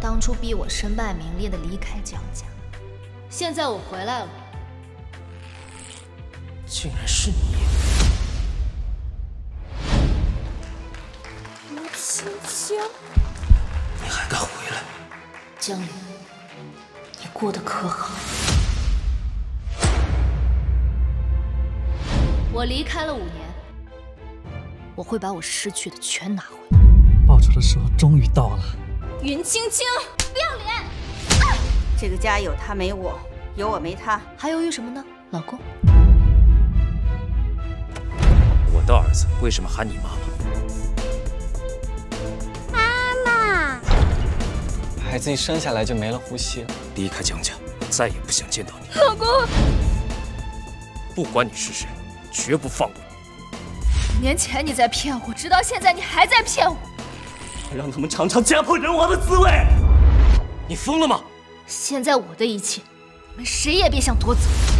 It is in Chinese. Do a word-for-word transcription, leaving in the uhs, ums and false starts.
当初逼我身败名裂的离开江家，现在我回来了， 竟然是你！ 吴清江， 你还敢回来？ 江离，你过得可好？我离开了五年，我会把我失去的全拿回来。 报仇的时候终于到了。 云青青， 不要脸！ 啊、这个家有他没我，有我没他， 还犹豫什么呢，老公？ 我的儿子为什么喊你妈妈？妈妈， 孩子一生下来就没了呼吸了。 离开江家，再也不想见到你。 老公， 不管你是谁，绝不放过你。 五年前你在骗我，直到现在你还在骗我。 让他们尝尝家破人亡的滋味。你疯了吗？ 现在我的一切，你们谁也别想夺走。